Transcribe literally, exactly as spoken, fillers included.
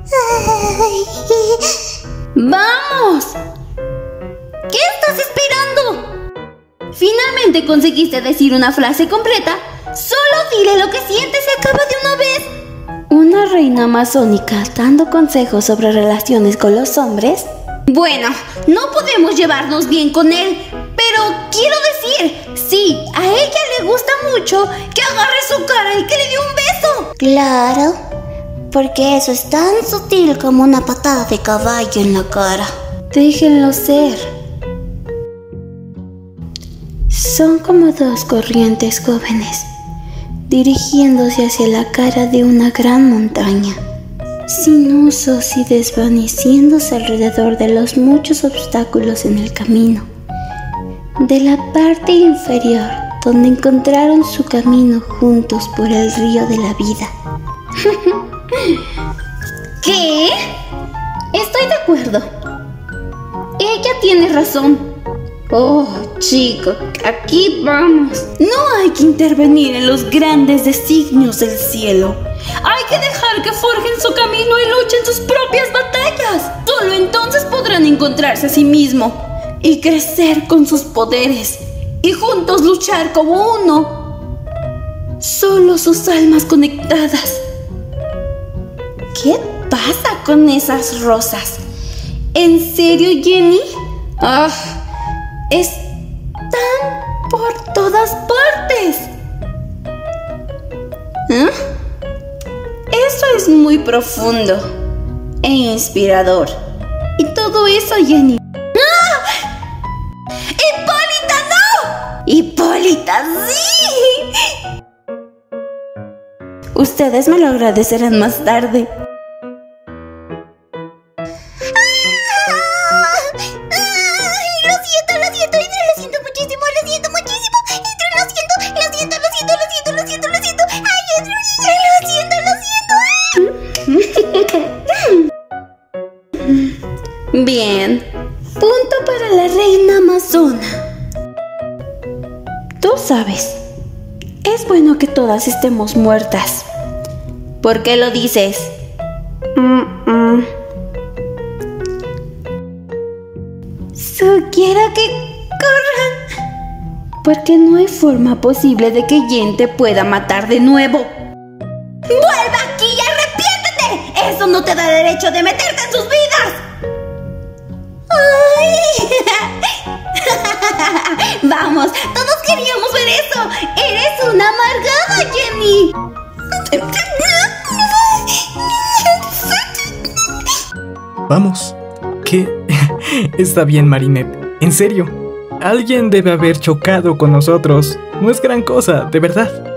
¡Vamos! ¿Qué estás esperando? Finalmente conseguiste decir una frase completa. Solo dile lo que sientes y acaba de una vez. ¿Una reina amazónica dando consejos sobre relaciones con los hombres? Bueno, no podemos llevarnos bien con él, pero quiero decir, sí, a ella le gusta mucho que agarre su cara y que le dé un beso. Claro, porque eso es tan sutil como una patada de caballo en la cara. Déjenlo ser. Son como dos corrientes jóvenes, dirigiéndose hacia la cara de una gran montaña, sin usos y desvaneciéndose alrededor de los muchos obstáculos en el camino. De la parte inferior, donde encontraron su camino juntos por el río de la vida. ¿Qué? Estoy de acuerdo. Ella tiene razón. Oh, chico, aquí vamos. No hay que intervenir en los grandes designios del cielo. Hay que dejar que forjen su camino y luchen sus propias batallas. Solo entonces podrán encontrarse a sí mismos y crecer con sus poderes y juntos luchar como uno. Solo sus almas conectadas. ¿Qué pasa con esas rosas? ¿En serio, Jenny? Ah, están por todas partes. ¿Eh? Eso es muy profundo e inspirador. Y todo eso, Jenny. ¡Ah! ¡Hipólita, no! ¡Hipólita, sí! Ustedes me lo agradecerán más tarde. Bien, punto para la reina amazona. Tú sabes, es bueno que todas estemos muertas. ¿Por qué lo dices? Mm-mm. Sugiero que corran, porque no hay forma posible de que Jen te pueda matar de nuevo. ¡Vuelve aquí y arrepiéntete! ¡Eso no te da derecho de meterte en sus vidas! Vamos, todos queríamos ver eso. Eres una amargada, Jenny. Vamos. ¿Qué? Está bien, Marinette. En serio, alguien debe haber chocado con nosotros. No es gran cosa, de verdad.